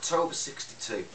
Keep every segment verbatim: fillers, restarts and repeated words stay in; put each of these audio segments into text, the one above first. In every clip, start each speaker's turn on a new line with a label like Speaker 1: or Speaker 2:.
Speaker 1: October sixty-two.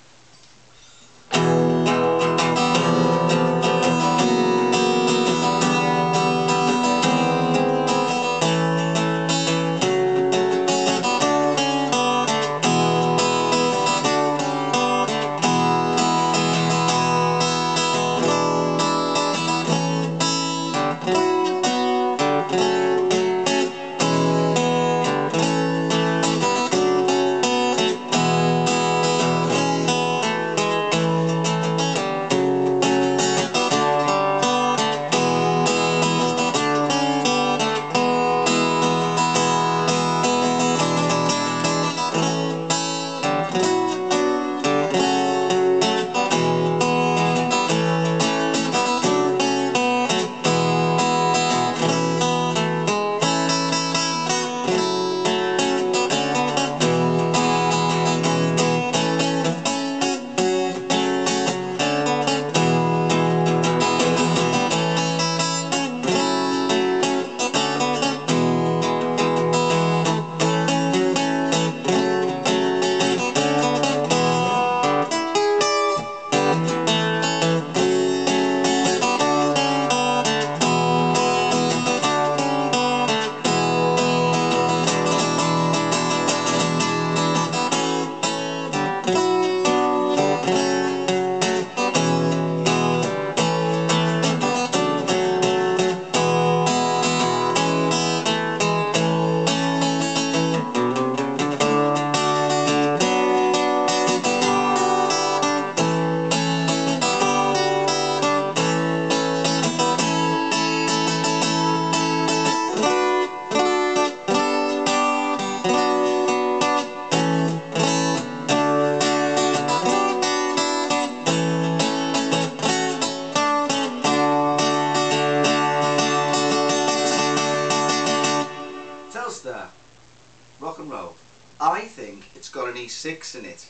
Speaker 1: Telstar, rock and roll. I think it's got an E six in it,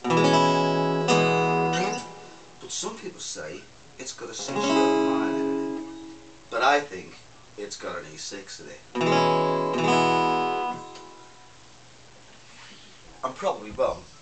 Speaker 1: but some people say it's got a C sharp minor in it, but I think it's got an E six in it. I'm probably wrong,